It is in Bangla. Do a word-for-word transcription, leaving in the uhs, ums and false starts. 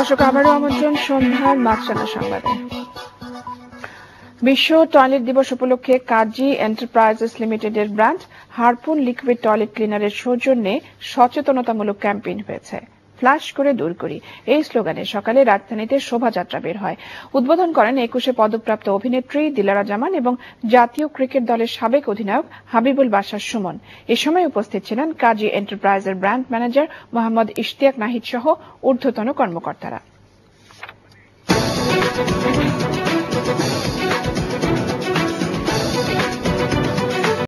দর্শক, আবারও আমন্ত্রণ সন্ধ্যার মাছরাঙা সংবাদে। বিশ্ব টয়লেট দিবস উপলক্ষে কাজী এন্টারপ্রাইজেস লিমিটেডের ব্র্যান্ড হারপুন লিকুইড টয়লেট ক্লিনারের সৌজন্যে সচেতনতামূলক ক্যাম্পেইন হয়েছে। ফ্লাশ করে দূর করি, এই স্লোগানে সকালে রাজধানীতে শোভাযাত্রা বের হয়। উদ্বোধন করেন একুশে পদকপ্রাপ্ত অভিনেত্রী দিলারা জামান এবং জাতীয় ক্রিকেট দলের সাবেক অধিনায়ক হাবিবুল বাশার সুমন। এ সময় উপস্থিত ছিলেন কাজী এন্টারপ্রাইজের ব্র্যান্ড ম্যানেজার মোহাম্মদ ইশতিয়াক নাহিদ সহ ঊর্ধ্বতন কর্মকর্তারা।